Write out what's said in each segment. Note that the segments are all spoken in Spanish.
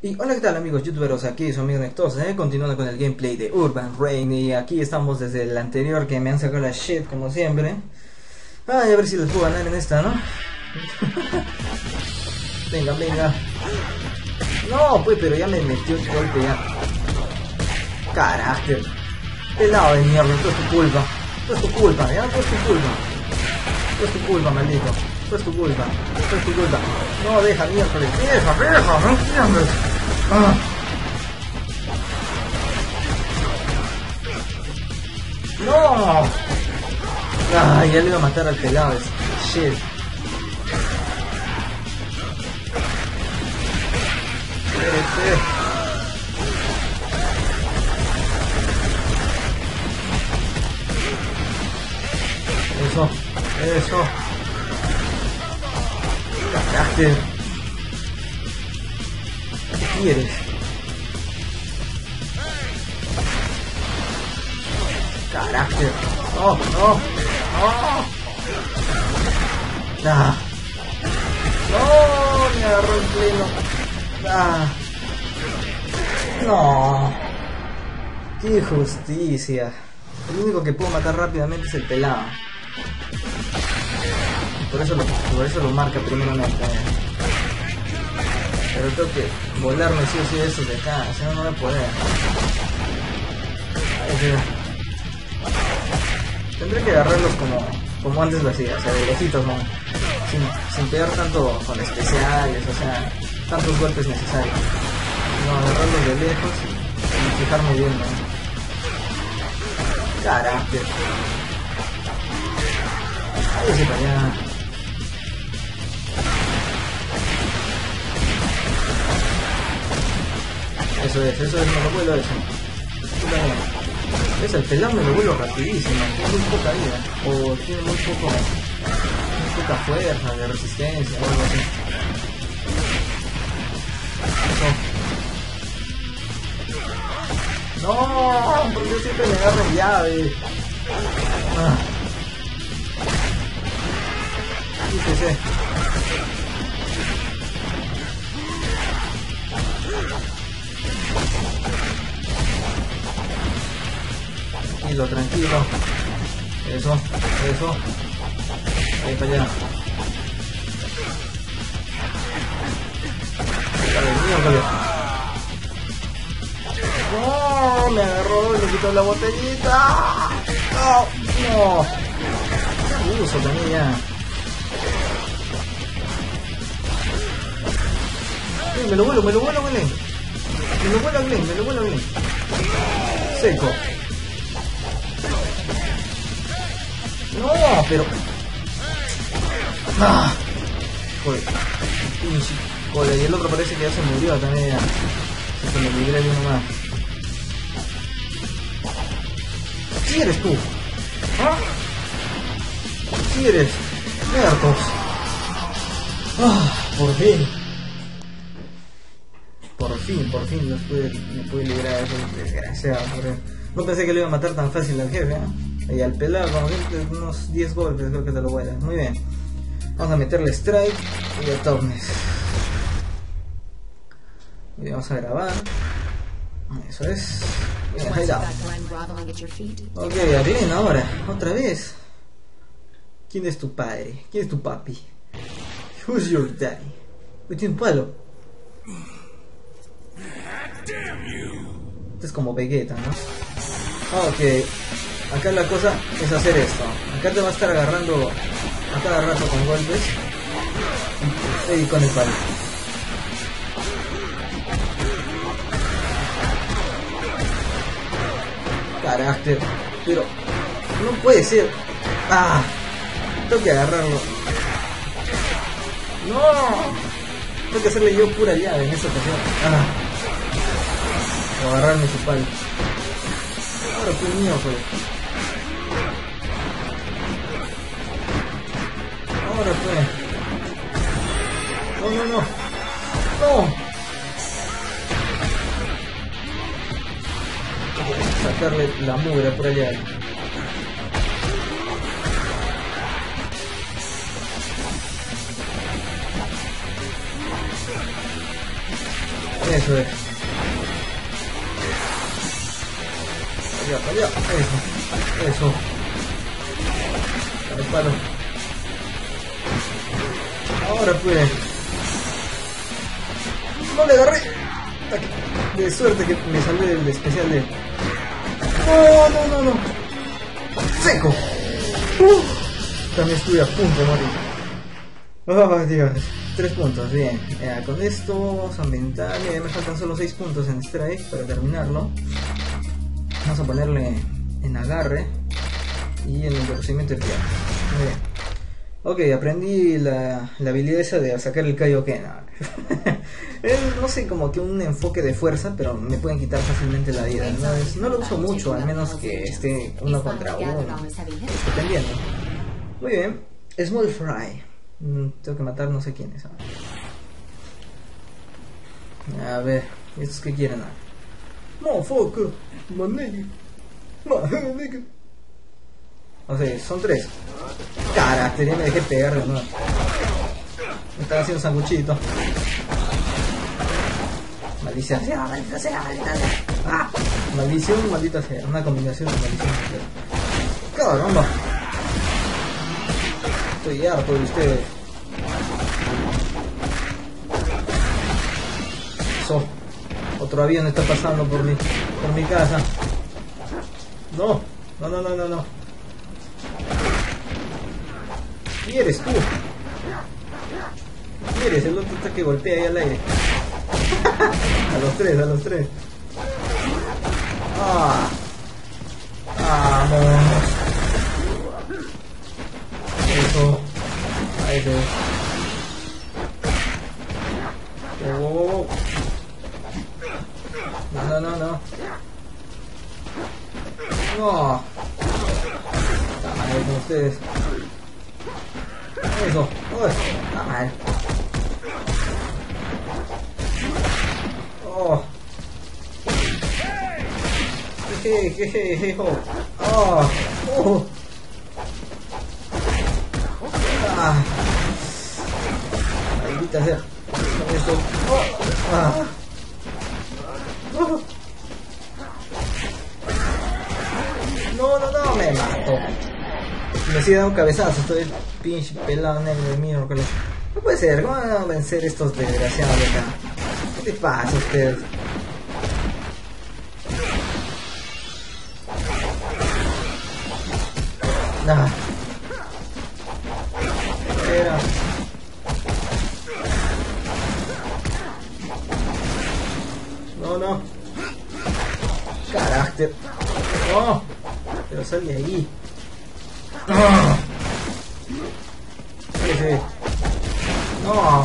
Y hola, ¿qué tal amigos youtuberos? Aquí su amigo Nectos, continuando con el gameplay de Urban Reign. Y aquí estamos desde el anterior que me han sacado la shit como siempre. Ay, a ver si les puedo ganar en esta, ¿no? Venga, venga. No, pues, pero ya me metió el golpe ya. Carácter. Pelado de mierda, esto es tu culpa. Esto es tu culpa, ya, esto es tu culpa. Esto es tu culpa, maldito. Esto es tu culpa. Esto es tu culpa. No, deja, miércoles. Deja, no entiendes. Ah. No. Ah, ya le iba a matar al pelado. Shit. Eso. Carácter. ¿Qué quieres? Carácter. No. Ah. No, me agarró el pleno. Ah. No. Qué injusticia. El único que puedo matar rápidamente es el pelado. Por eso lo marca primeramente. Pero tengo que volarme sí o sí de estos de acá, si no, no voy a poder. Tendré que agarrarlos como antes lo hacía, o sea, de lejitos, ¿no? Sin pegar tanto con especiales, o sea, tantos golpes necesarios. No, agarrarlos de lejos y fijarme bien, ¿no? Carácter. Ahí sí para allá. Eso es, me lo vuelo eso. Es el pelado, me lo vuelo rapidísimo, tiene muy poca vida, o tiene muy poca fuerza de resistencia o algo así. Eso. No, porque yo siempre me agarro en llave. Fíjese. Tranquilo. Eso. Ahí para allá. No, me agarró y me quitó la botellita. No. Qué abuso también ya. Me lo vuelo, Glenn. Me lo vuelo, Glenn. Seco. No, pero... Joder, y el otro parece que ya se murió también ya. Se me libré de uno más. ¿Quién eres tú? ¿Ah? ¿Quién eres? Muertos. Por fin. Por fin me pude librar de ese desgraciado. No pensé que le iba a matar tan fácil al jefe, ¿eh? Y al pelado, con unos 10 golpes creo que te lo vuelas. Muy bien. Vamos a meterle strike y a toughness. Y vamos a grabar. Eso es. Bien, ahí está. Ok, bien, ahora, otra vez. ¿Quién es tu padre? ¿Quién es tu papi? Who's your daddy? Uy, tiene un palo. Este es como Vegeta, ¿no? Ok. Acá la cosa es hacer esto. Acá te va a estar agarrando a cada rato con golpes y con el palo. Carácter. Pero no puede ser. Tengo que agarrarlo. No. Tengo que hacerle yo pura llave en esta ocasión. O agarrarme su palo. Ahora fue mío, pues. Ahora fue. No. Sacarle la mugre por allá. Eso es. Para allá. Eso. Para el palo. Ahora pues. No le agarré. De suerte que me salvé del especial de... No. Seco. También estuve a punto de morir. Oh, Dios. 3 puntos, bien. Con esto vamos a aumentar. Me faltan solo 6 puntos en strike para terminarlo. Vamos a ponerle en agarre y en el procedimiento de pierna. Muy bien. Ok, aprendí la habilidad esa de sacar el Kaioken. Es, no sé, como que un enfoque de fuerza, pero me pueden quitar fácilmente la vida. No lo uso mucho, al menos que esté uno contra uno, dependiendo. Muy bien, Small Fry. Tengo que matar no sé quiénes. A ver, ¿estos qué quieren? Motherfucker, my nigga. O sea, son 3. Carácter, ya me dejé pegar de nuevo. Me están haciendo sanguchito. Maldición sea, maldita sea, maldita sea. Ah, maldición, maldita sea. Una combinación de maldición y maldita sea. Caramba. Estoy harto de ustedes. Eso. Otro avión está pasando por mi casa. No. ¿Quién eres tú? ¿Quién eres? El otro está que golpea ahí al aire. a los tres. Vamos. Eso. Ahí se. Oh. No. No. Ahí con ustedes. Eso. Ay. Oh. Jeje. Oh. Maldita sea. Con esto. No, me mato. Me sigue dando un cabezazo, estoy pinche pelado negro de miércoles. No puede ser, ¿cómo van a vencer estos desgraciados de acá? ¿Qué te pasa a ustedes? Nah. Era. No. Carácter. No. Pero sal de ahí. Sí. No.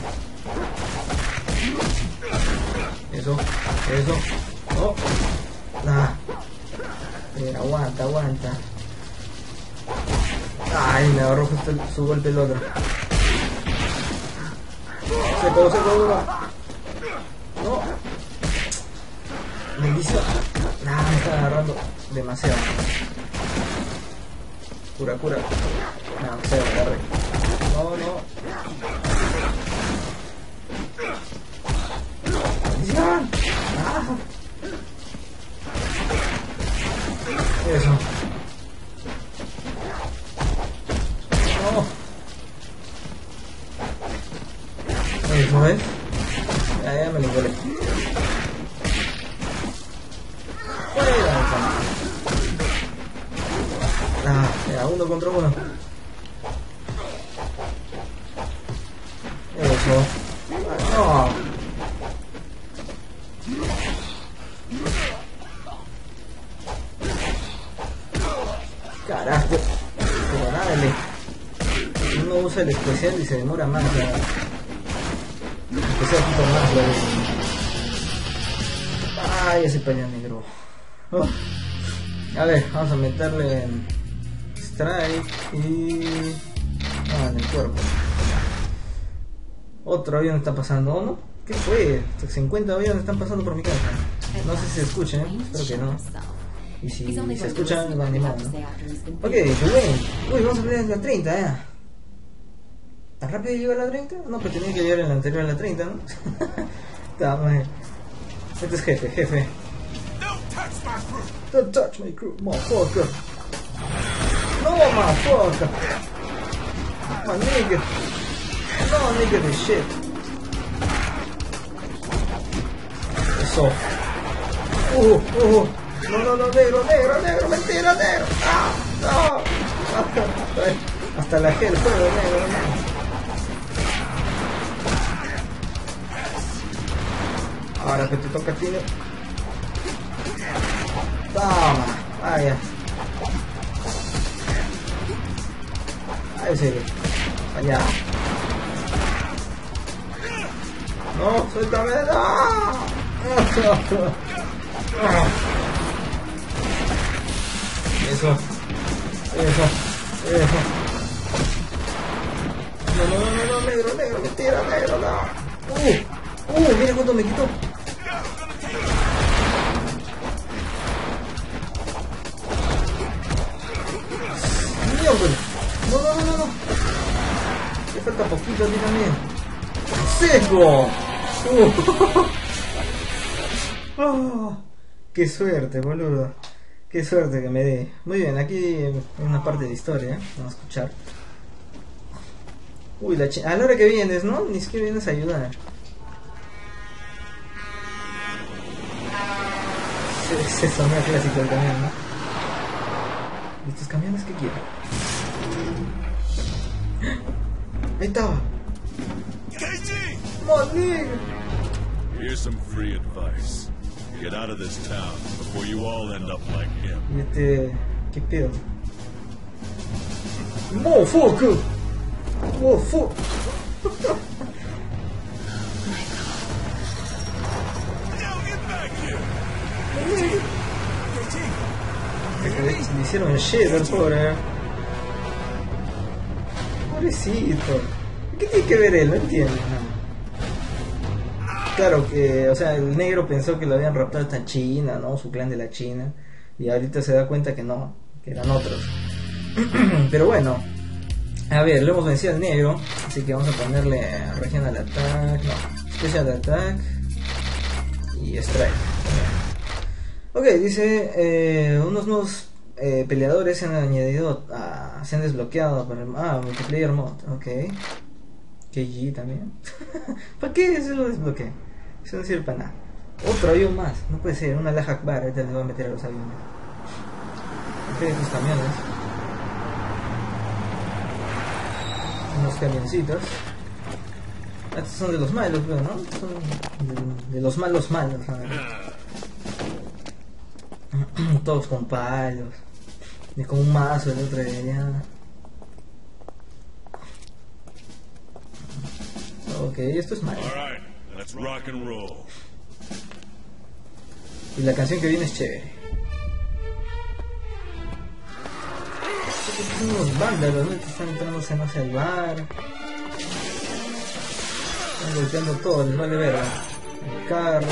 Eso. Oh. Nah. Pero aguanta. Ay, me agarró justo su golpe el otro. Se puede uno. No. Bendición. Nah, me está agarrando demasiado. Cura. No, se agarre. No. ¡Bendición! Eso. No. Eso es. Ya me lo volé. Era 1 contra 1. Eso. No. Carajo. Pero dale. Uno usa el especial y se demora más. Empecé a quitar más la Ay, ese pañal negro. A ver, vamos a meterle en strike y... en el cuerpo. Otro avión está pasando, ¿no? ¿Qué fue? 50 aviones están pasando por mi casa. No sé si se escuchan, espero que no. Y si se escuchan, van animando, ¿no? Ok, pues bien. Uy, vamos a ver en la 30, ¿eh? ¿Tan rápido llegar a la 30? No, pero tenía que llegar en la anterior a la 30, ¿no? Este es jefe. Don't touch my crew, motherfucker. No, motherfucker. My nigga. No, nigga, the shit. Eso. No, negro, mentira, negro. No. Hasta la gel fuego, negro. Ahora que te toca a ti. Toma, vaya. Ahí sigue. Allá. No, suéltame. Eso. No, negro, mentira, negro, no. Mira cuánto me quitó. No. Me falta poquito a ti también. ¡Seco! ¡Qué suerte, boludo! ¡Qué suerte que me dé! Muy bien, aquí hay una parte de historia. Vamos a escuchar. Uy, a la hora que vienes, ¿no? Ni siquiera vienes a ayudar. Ese sonido clásico del camión, ¿no? ¿Y estos camiones qué quieren? Ahí estaba. ¡Maldito! Here's some free advice. Get out of this town before you all end up like him. ¿Qué pedo? ¡Motherfucker! ¡Motherfucker! Le hicieron shit al pobre. Pobrecito. ¿Qué tiene que ver él? No entiendo. Claro que, o sea, el negro pensó que lo habían raptado hasta China, ¿no? Su clan de la China. Y ahorita se da cuenta que no, que eran otros. Pero bueno, a ver, lo hemos vencido al negro. Así que vamos a ponerle Regional Attack, no, Special Attack y Strike. Ok, dice, unos nuevos peleadores se han añadido, se han desbloqueado para el multiplayer mod. Ok. KG también. ¿Para qué eso lo desbloqueé? Eso no sirve para nada. Otro avión más, no puede ser, una Allahu Akbar. Ahorita les voy a meter a los aviones. Ok, estos camiones. Unos camioncitos. Estos son de los malos, ¿no? Son de los malos. Todos con palos. Y con un mazo el otro de allá. Ok, esto es malo. Y la canción que viene es chévere. Estos son unos vándalos, ¿no? Que están entrándose, no sé, al bar. Están golpeando todo, les vale ver el carro.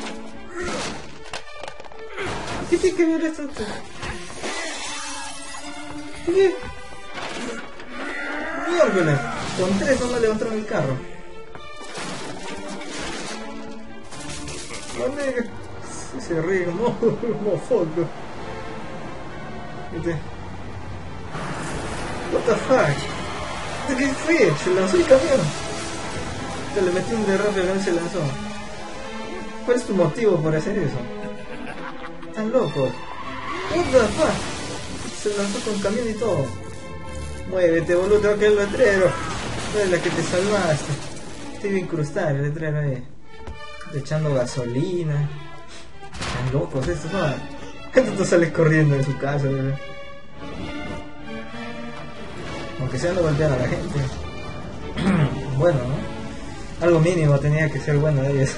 ¿Qué tiene que ver esto? ¿Qué? Miércoles, con 3 no me levantaron el carro. No, nega. Se ríe, mofoco. ¿Viste? What the fuck? ¿Qué fue? Se lanzó el camión. Se le metió un derrape y se lanzó. ¿Cuál es tu motivo por hacer eso? Están locos. What the fuck? Se lanzó con camión y todo. Muévete, boludo, te va a caer el letrero. Tú eres la que te salvaste. Te iba a incrustar el letrero ahí. Echando gasolina. Están locos estos, ¿no? Tú sales corriendo de su casa, ¿verdad? Aunque sea no golpear a la gente. Bueno, ¿no? Algo mínimo tenía que ser bueno de ellos.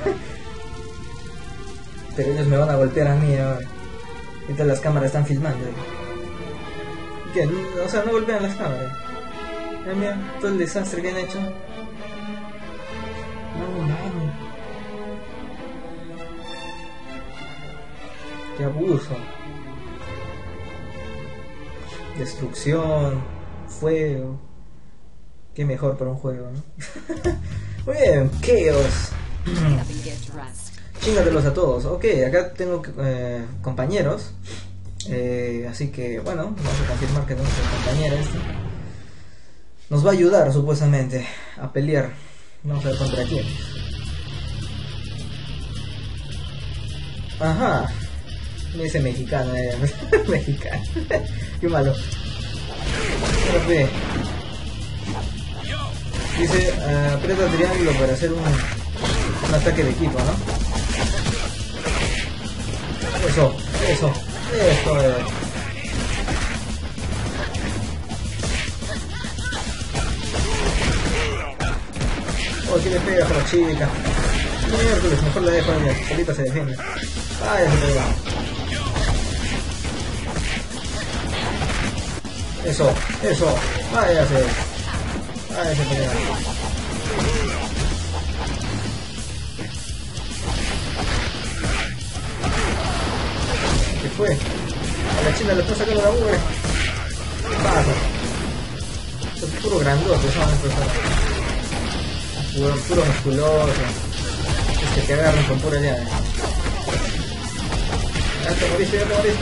Pero ellos me van a golpear a mí ahora. Ahorita las cámaras están filmando. ¿Qué? O sea, no golpean las cámaras. Mira, todo el desastre que han hecho. No. Qué abuso. Destrucción. Fuego. Qué mejor para un juego, ¿no? Muy bien, Chaos. Chíngatelos a todos. Ok, acá tengo compañeros. Así que, bueno, vamos a confirmar que nuestro compañero nos va a ayudar supuestamente a pelear. Vamos a ver contra quién. Ajá. Me dice mexicano, mexicano. Qué malo. Espérate. Dice, aprieta el triángulo para hacer un ataque de equipo, ¿no? Eso. Oh, ¿quién le pega a la chica? Miércoles, mejor la dejo, ella solita se defiende. Ah, ya se pega. Eso. Váyase. Se pega. ¿Qué fue? A la china le está sacando la mugre. ¿Qué pasa? Es puro grandote, eso no es puro musculoso. Es que te agarran con pura llave. Ya te moriste.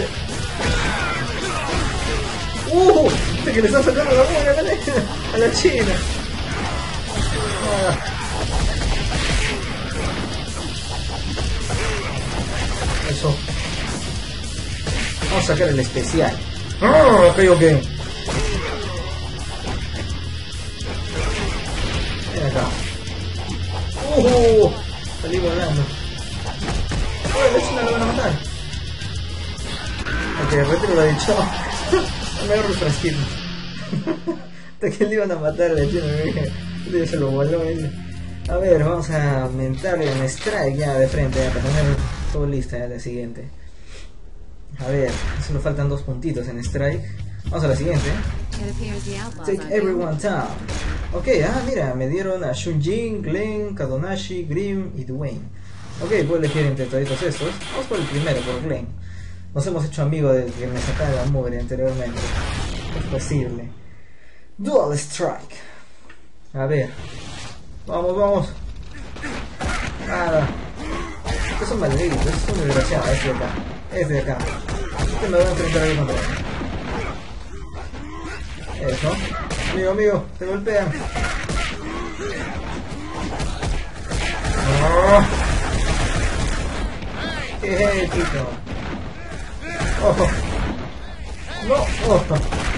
Que le están sacando la mugre a la china. Eso. Vamos a sacar el especial. Ok. Ven acá. Salí volando. La china lo van a matar. Ok, retiro lo dicho. Me agarro el frasquito. Hasta que le iban a matar a la china, se lo voló él. A ver, vamos a aumentarle un strike ya de frente, para tener todo listo ya la siguiente. A ver, solo faltan 2 puntitos en strike. Vamos a la siguiente. Take everyone down. Ok, mira, me dieron a Shunjin, Glenn, Kadonashi, Grim y Dwayne. Ok, puedo elegir entre todos estos. Vamos por el primero, por Glenn. Nos hemos hecho amigos de que me sacaba la mugre anteriormente. Es posible. Dual Strike. A ver. Vamos. Nada. Es un maldito, es un desgraciado. Es de acá. Este me va a enfrentar ahí contra él. Eso. Amigo, te golpean. ¿Qué es, chico? Ojo. No, ojo.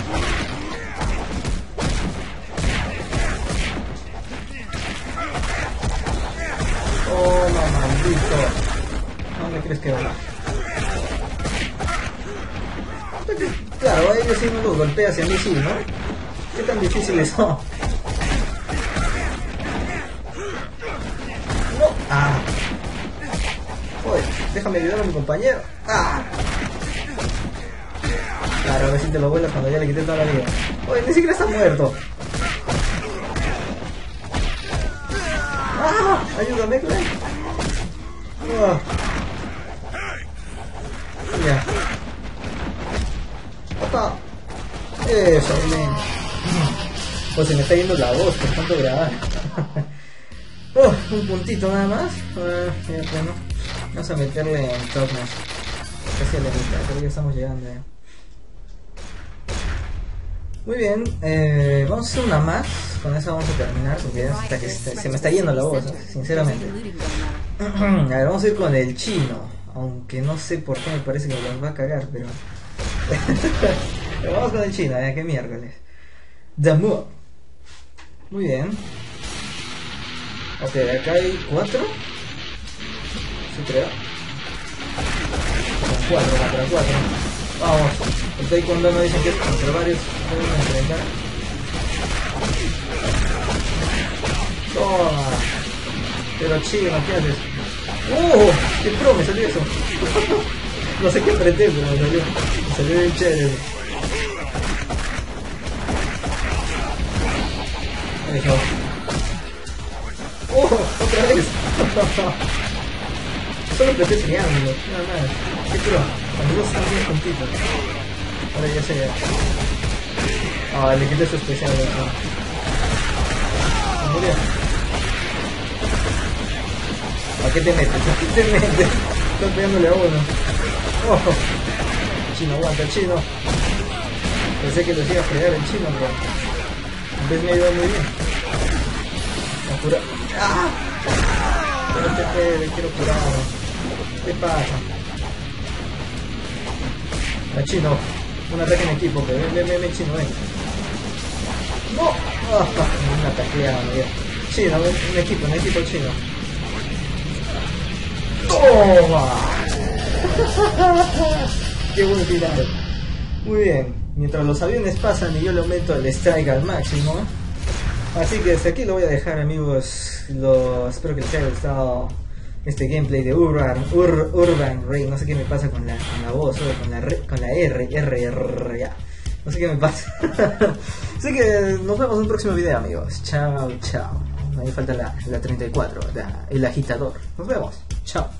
Oh, no, maldito. ¿Dónde crees que va? Claro, a ellos sí no los golpeas y a mí sí, ¿no? ¿Qué tan difíciles son? No. Joder, déjame ayudar a mi compañero. Claro, a ver si te lo vuelas cuando ya le quité toda la vida. Oye, ni siquiera está muerto. Ayúdame, Glenn. Ya. Opa. Eso, Glenn. Pues se me está yendo la voz, por tanto grabar. Un puntito nada más. Bueno, vamos a meterle en toughness. Casi a la mitad, pero ya estamos llegando ya. Muy bien, vamos a hacer una más. Con eso vamos a terminar porque ya hasta que se me está yendo la voz, sinceramente. A ver, vamos a ir con el chino. Aunque no sé por qué me parece que nos va a cagar, pero... pero vamos con el chino, que miércoles. Damu. Muy bien. Ok, acá hay 4. Sí, creo. 4. Vamos. El taekwondo no dicen que es contra varios. Pueden enfrentar. Toma. Pero chino, ¿qué haces? ¡Qué pro! Me salió eso. No sé qué apreté, pero me salió bien chévere. Eso. ¡Otra vez! Solo apreté triángulo, nada más. ¡Qué pro! Cuando dos están bien juntitos. Ahora ya sé. Le quité su especial. Murió. ¿A qué te metes? ¿A qué te metes? Estoy pegándole a uno. Oh. Chino, aguanta, chino. Pensé que lo iba a fregar el chino, pero en vez me ha ido muy bien. Apura. ¡Ah! Pero te quiero curar. ¿Qué pasa? A chino. Un ataque en equipo, pero ven, chino, ven. ¡No! Oh, una tacleada, no, chino, un equipo chino. ¡Toma! ¡Qué buen final! Muy bien, mientras los aviones pasan y yo le aumento el strike al máximo. Así que desde aquí lo voy a dejar, amigos. Espero que les haya gustado este gameplay de Urban Rain. No sé qué me pasa con la voz, con la R, ya. No sé qué me pasa. Así que nos vemos en un próximo video, amigos. Chao, chao. Ahí falta la 34, el agitador. Nos vemos. Chao.